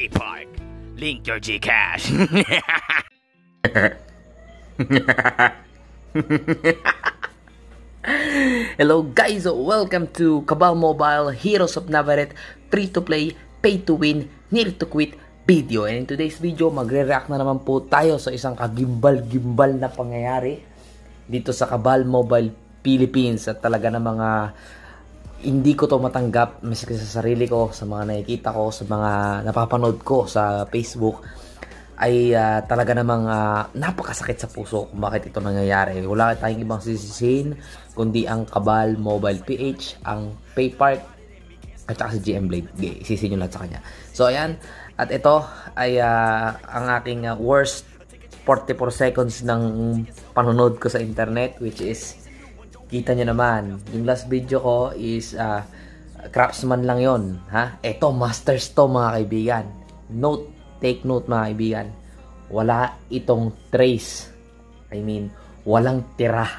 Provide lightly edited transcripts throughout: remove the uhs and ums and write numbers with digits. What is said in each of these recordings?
PayPark. Link your Gcash. Hello guys, welcome to Cabal Mobile Heroes of Navarrete free-to-play, pay-to-win, near-to-quit video. And in today's video, magre-react na naman po tayo sa isang kagimbal-gimbal na pangyayari dito sa Cabal Mobile Philippines. At talaga na mga hindi ko to matanggap maski sa sarili ko, sa mga nakikita ko, sa mga napapanood ko sa Facebook, ay talaga namang napakasakit sa puso kung bakit ito nangyayari. Wala tayong ibang sisisihin kundi ang Cabal Mobile PH, ang PayPark, at saka si GM Blade. Isisihin nyo lahat sa kanya. So ayan, at ito ay ang aking worst 44 seconds ng panonood ko sa internet, which is, kita nyo naman, yung last video ko is craftsman lang yon, ha? Ito, masters to mga kaibigan. Note, take note mga kaibigan. Wala itong trace. I mean, walang tira.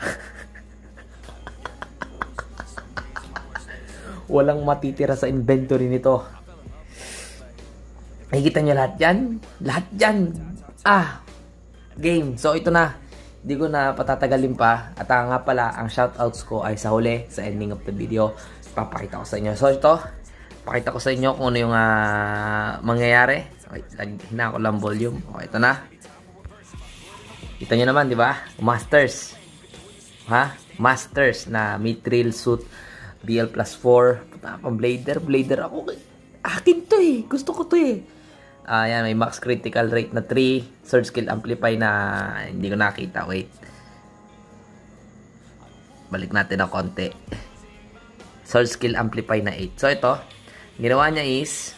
Walang matitira sa inventory nito. Nakikita nyo lahat yan? Lahat yan. Game. So, ito na. Hindi ko na patatagalin pa. At nga pala, ang shoutouts ko ay sa huli, sa ending of the video. Papakita ko sa inyo. So, ito, pakita ko sa inyo kung ano yung mangyayari. Okay, lagyan na ako lang volume. Okay, ito na. Kita nyo naman, di ba? Masters. Ha? Masters na mithril suit BL plus 4. Pang blader. Blader ako. Akin to eh. Gusto ko to eh. Yan, may max critical rate na 3. Surge skill amplify na hindi ko nakita. Wait. Balik natin na konti. Surge skill amplify na 8. So, ito. Ginawa niya is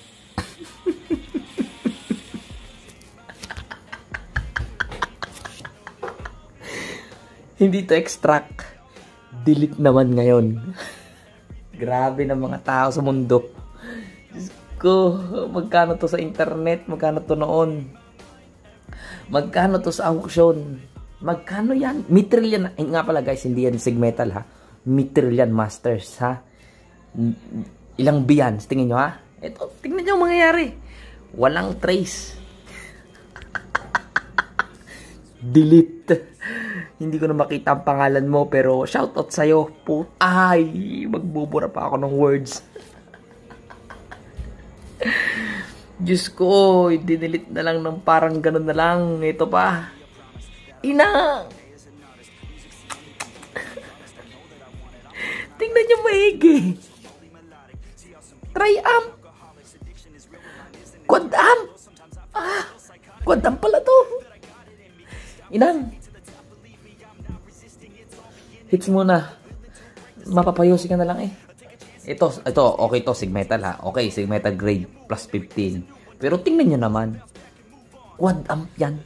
hindi to extract. Delete naman ngayon. Grabe na mga tao sa mundo. Diyos ko, magkano to sa internet? Magkano to noon? Magkano to sa auction? Magkano yan? Mithril yan. Nga pala guys, hindi yan Sigmetal ha. Mithril yan, masters ha. Ilang biyans, tingin nyo ha. Ito, tingnan nyo ang mangyayari. Walang trace. Delete. Hindi ko na makita ang pangalan mo, pero shoutout sa'yo. Ay, magbubura pa ako ng words. Diyos ko, i-delete na lang ng parang ganun na lang. Ito pa. Ina! Tingnan nyo maigi. Tri-amp. Quad-amp. Quad-amp pala to. Inang. Hits muna. Mapapayosi ka na lang eh. Ito, okay to, Sigmetal ha. Okay, Sigmetal grade plus 15. Pero tingnan nyo naman. Quad amp yan.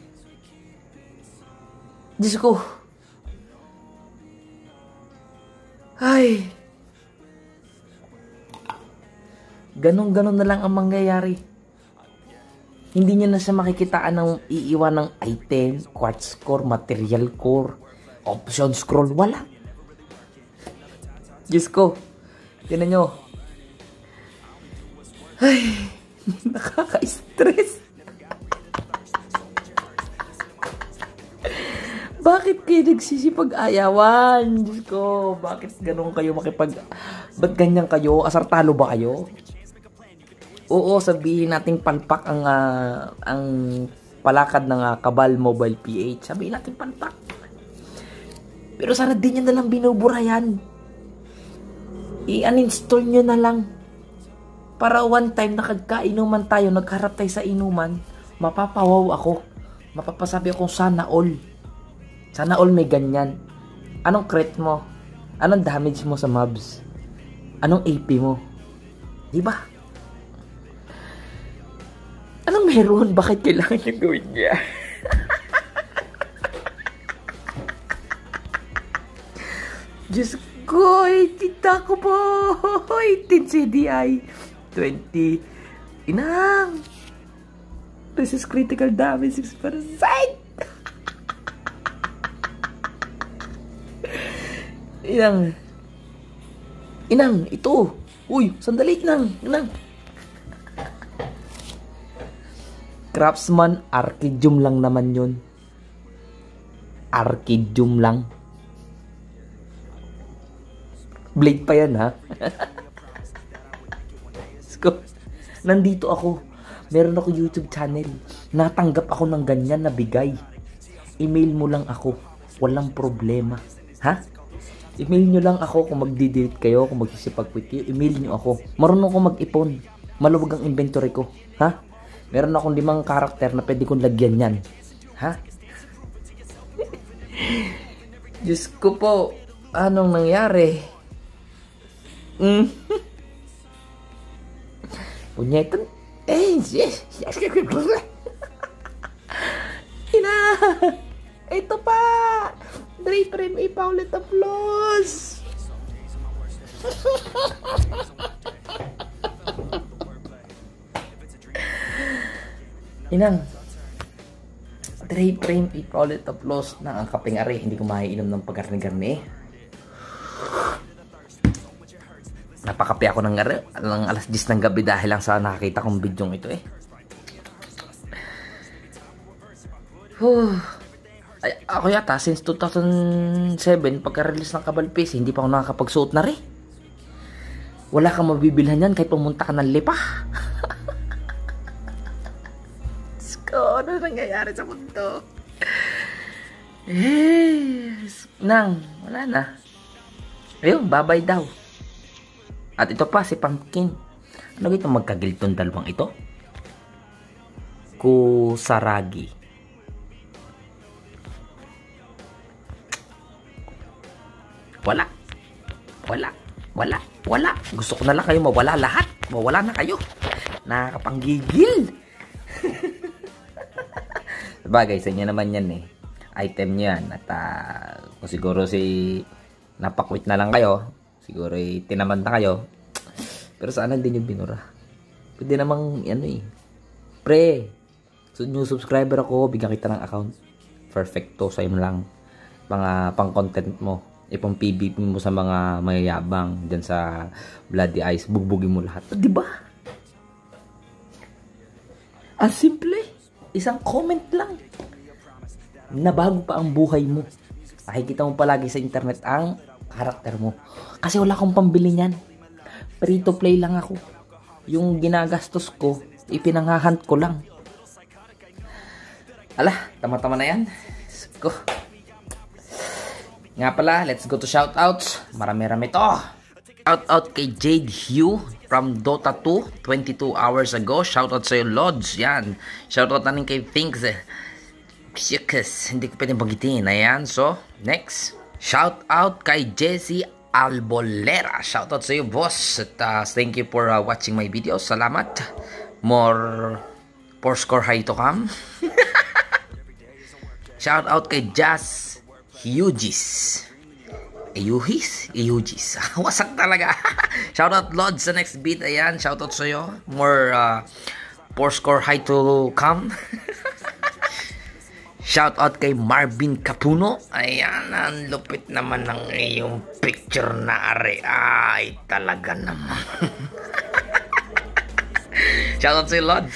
Diyos ko. Ay. Ganon-ganon na lang ang mangyayari. Hindi nyo na siya makikitaan ng iiwan ng item, quartz core, material core, option scroll. Wala. Diyos ko. Tinan nyo. Ay, nakaka-stress. Bakit kayo nagsisipag-ayawan? Diyos ko, bakit ganun kayo ba't ganyan kayo? Asartalo ba kayo? Oo, sabihin nating palpak ang palakad ng Cabal Mobile PH. Sabihin natin palpak. Pero sana din nyo na lang binubura yan. I-uninstall nyo na lang. Para one time nakagkainuman tayo, nagharap tayo sa inuman, mapapawaw ako. Mapapasabi akong sana all. Sana all may ganyan. Anong crit mo? Anong damage mo sa mobs? Anong AP mo? Diba? Anong meron? Bakit kailangan yung gawin niya? Diyos ko, kita ko po. 18 CDI. 20. Inang. Resist critical damage 6%. Inang, ito. Uy, sandali, Inang. Craftsman, Archidium lang naman yun. Archidium lang. Blade pa yan, ha? So, nandito ako. Meron ako YouTube channel. Natanggap ako ng ganyan na bigay. Email mo lang ako. Walang problema. Ha? Email nyo lang ako kung magdi-delete kayo, kung magsisipag-quit kayo. Email nyo ako. Marunong ako mag-ipon. Maluwag ang inventory ko. Ha? Meron akong 5 karakter na pwede kong lagyan yan. Ha? Diyos ko po. Anong nangyari? Punyetan. Ina! Ito pa! Dre Prem Paulit applause! Inang, Dre Prem Paulit applause na ang kapeng are. Hindi ko maiinom ng pagkarni-garni. Napakape ako ng alas 10 ng gabi dahil lang sa nakakita kong bidyong ito eh. Ay, ako yata since 2007 pagka-release ng Kabal PC hindi pa ako nakakapagsuot na rin. Wala kang mabibilhan yan kahit pumunta ka ng Lipa. Ano nangyayari sa mundo? Nang, wala na. Ayun, babay daw. At ito pa si Pumpkin. Ano ito magkagiltong dalawang ito? Kusaragi. Wala. Gusto ko na lang kayo mawala lahat. Mawala na kayo. Nakakapanggigil. Sabagay, sa inyo naman yan eh. Item nyo yan. At kung siguro napakwit na lang kayo, siguro tinamad na kayo. Pero sana din yung binura. Pwede namang pre, so new subscriber ako, bigyan kita ng account. Perfecto, sa'yo lang. Mga pang content mo. Ipang PVP mo sa mga mayayabang dyan sa Bloody Eyes. Bugbugin mo lahat. Diba? Ang simple. Isang comment lang. Nabago pa ang buhay mo. Makikita mo palagi sa internet ang karakter mo. Kasi wala akong pambili niyan. Free to play lang ako. Yung ginagastos ko, ipinanghahunt ko lang. Ala, tama-tama na yan. Go. Nga pala, let's go to shoutouts. Marami-rami to. Shoutout kay Jade Hugh from Dota 2, 22 hours ago. Shoutout sa'yo, Lods. Yan. Shoutout na rin kay Thinks. Hindi ko pwedeng bagitin. Ayan. So, next. Shoutout kay Jesse Albolera. Shoutout sa'yo, boss. At thank you for watching my videos. Salamat. More score high to come. Shoutout kay Jazz Hugis. Eugis. Wasak talaga. Shoutout Lods sa next beat. Ayan. Shoutout sa'yo. More score high to come. Shoutout kay Marvin Capuno. Ayan. Ang lupit naman ng iyong picture na are. Ay, talaga naman. Shoutout sa'yo Lod.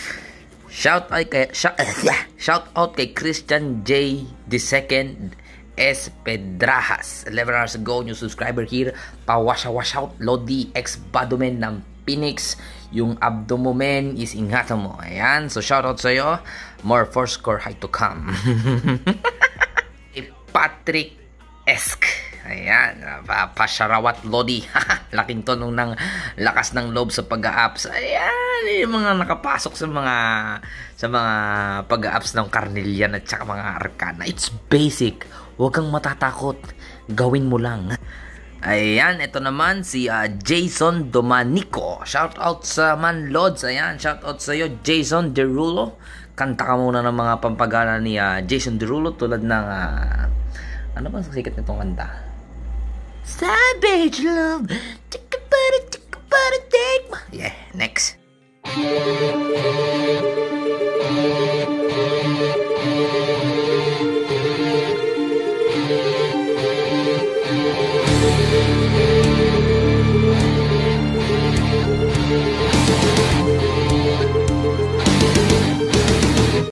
Shoutout kay Christian J. II S. Pedrajas. 11 hours ago, new subscriber here. Wash out. Lodi X Badomen ng Phoenix. Yung abdomen is ingatan mo. Ayan. So, shoutout sa'yo. More score high to come. Patrick Esk. Ayan. Pasyarawat Lodi. Laking tonong ng lakas ng loob sa pag-a-apps. Ayan. Yung mga nakapasok sa mga pag-a-apps ng Carnelian at saka mga Arcana. It's basic. Huwag kang matatakot. Gawin mo lang. Ayan, ito naman si Jason Domanico. Shoutout sa Manlods. Ayan, shoutout sa iyo, Jason Derulo. Kanta ka muna ng mga pampagana ni Jason Derulo tulad ng ano ba ang sikat nitong kanta? Savage love. Yeah, next.